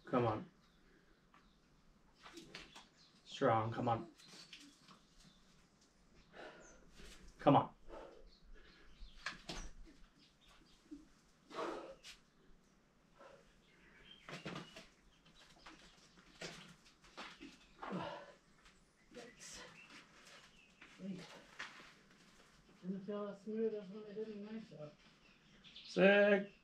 Come on. Strong. Come on. Come on. Didn't feel as smooth as when I did in my shop. Sick.